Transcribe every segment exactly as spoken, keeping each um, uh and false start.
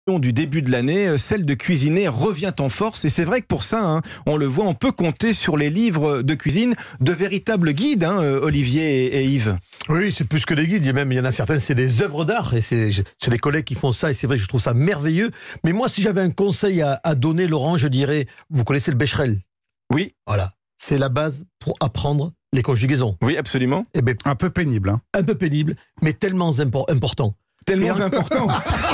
du début de l'année, celle de cuisiner revient en force et c'est vrai que pour ça, hein, on le voit, on peut compter sur les livres de cuisine, de véritables guides, hein, Olivier et, et Yves. Oui, c'est plus que des guides, il y, a même, il y en a certains, c'est des œuvres d'art et c'est des collègues qui font ça et c'est vrai que je trouve ça merveilleux. Mais moi, si j'avais un conseil à, à donner, Laurent, je dirais, vous connaissez le Becherel? Oui. Voilà, c'est la base pour apprendre les conjugaisons. Oui, absolument. Eh ben, un peu pénible. Hein. Un peu pénible, mais tellement impor important. Tellement Et important.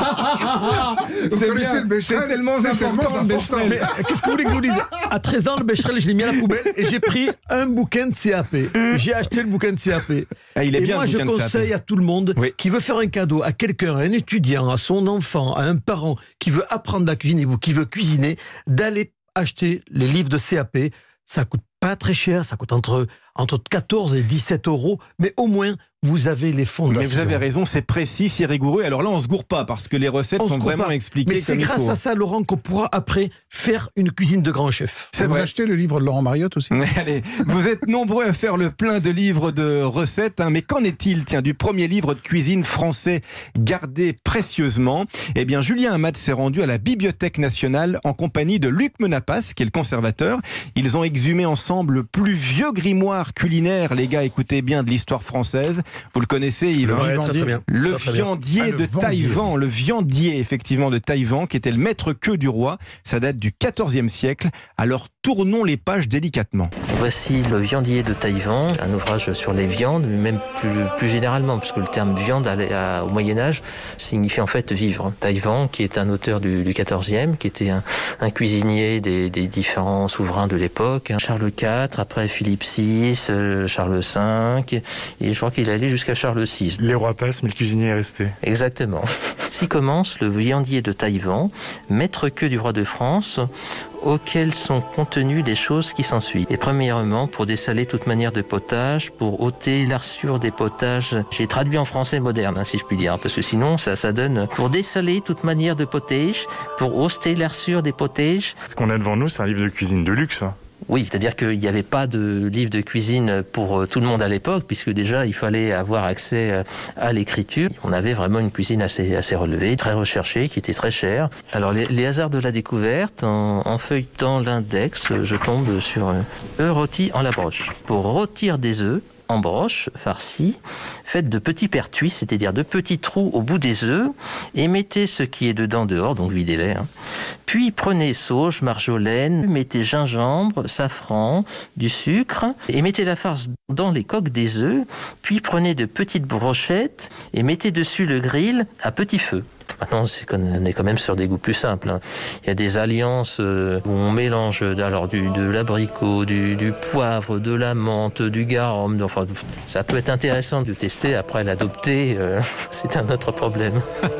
C'est bien, c'est tellement important. important. Mais qu'est-ce que vous voulez que je vous dise? À treize ans, le Becherel, je l'ai mis à la poubelle et j'ai pris un bouquin de C A P. J'ai acheté le bouquin de C A P. Ah, il est et bien, moi, le je bouquin de conseille C A P. à tout le monde oui. qui veut faire un cadeau à quelqu'un, à un étudiant, à son enfant, à un parent qui veut apprendre la cuisine ou qui veut cuisiner, d'aller acheter les livres de C A P. Ça coûte pas très cher, ça coûte entre, entre quatorze et dix-sept euros, mais au moins, vous avez les fondations. Mais vous avez raison, c'est précis, c'est rigoureux. Alors là, on se gourre pas parce que les recettes on sont vraiment pas. expliquées Mais c'est comme grâce il faut. à ça, Laurent, qu'on pourra après faire une cuisine de grand chef. Vous vrai. achetez le livre de Laurent Mariotte aussi? Mais allez, vous êtes nombreux à faire le plein de livres de recettes, hein, mais qu'en est-il, tiens, du premier livre de cuisine français gardé précieusement? Eh bien, Julien Amade s'est rendu à la Bibliothèque nationale en compagnie de Luc Menapas, qui est le conservateur. Ils ont exhumé ensemble le plus vieux grimoire culinaire, les gars, écoutez bien, de l'histoire française. Vous le connaissez, Yves? Le, ouais, très, très bien. Le très, très bien. viandier Ah, le de vendier. Taïwan, le viandier effectivement de Taïwan, qui était le maître-queux du roi. Ça date du quatorzième siècle. Alors tournons les pages délicatement. Voici le viandier de Taïwan, un ouvrage sur les viandes, mais même plus, plus généralement, parce que le terme viande à, à, au Moyen-Âge signifie en fait vivre. Taïwan, qui est un auteur du, du quatorzième, qui était un, un cuisinier des, des différents souverains de l'époque. Charles quatre, après Philippe six, euh, Charles cinq, et je crois qu'il allait jusqu'à Charles six. Les rois passent, mais le cuisinier est resté. Exactement. Ici commence le viandier de Taïwan, maître-queux du roi de France, auquel sont contenues des choses qui s'ensuivent. Et premièrement, pour dessaler toute manière de potage, pour ôter l'arsure des potages. J'ai traduit en français moderne, hein, si je puis dire, parce que sinon, ça, ça donne pour dessaler toute manière de potage, pour ôter l'arsure des potages. Ce qu'on a devant nous, c'est un livre de cuisine de luxe. Oui, c'est-à-dire qu'il n'y avait pas de livre de cuisine pour tout le monde à l'époque, puisque déjà, il fallait avoir accès à l'écriture. On avait vraiment une cuisine assez, assez relevée, très recherchée, qui était très chère. Alors, les, les hasards de la découverte, en, en feuilletant l'index, je tombe sur œufs rôtis en la broche. Pour rôtir des œufs en broche farcie, faites de petits pertuis, c'est-à-dire de petits trous au bout des œufs, et mettez ce qui est dedans dehors, donc videz-les. Hein. Puis prenez sauge, marjolaine, mettez gingembre, safran, du sucre, et mettez la farce dans les coques des œufs, puis prenez de petites brochettes et mettez dessus le grill à petit feu. Maintenant, on est quand même sur des goûts plus simples. Hein. Il y a des alliances euh, où on mélange alors, du, de l'abricot, du, du poivre, de la menthe, du garum. Enfin, ça peut être intéressant de tester. Après, l'adopter, euh, c'est un autre problème.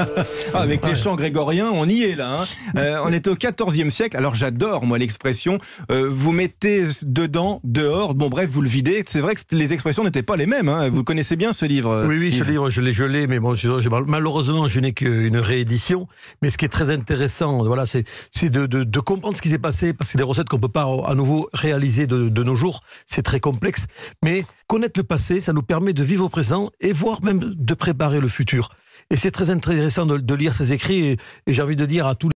Ah, avec les chants grégoriens, on y est là. Hein. Euh, on est au quatorzième siècle. Alors, j'adore, moi, l'expression euh, vous mettez dedans, dehors. Bon, bref, vous le videz. C'est vrai que les expressions n'étaient pas les mêmes. Hein. Vous connaissez bien ce livre? Oui, oui, Yves. ce livre, je l'ai gelé, mais bon, je, je, malheureusement, je n'ai qu'une réédition, mais ce qui est très intéressant, voilà, c'est de, de, de comprendre ce qui s'est passé, parce que les recettes qu'on ne peut pas à nouveau réaliser de, de nos jours, c'est très complexe, mais connaître le passé, ça nous permet de vivre au présent et voire même de préparer le futur. Et c'est très intéressant de, de lire ces écrits, et, et j'ai envie de dire à tous les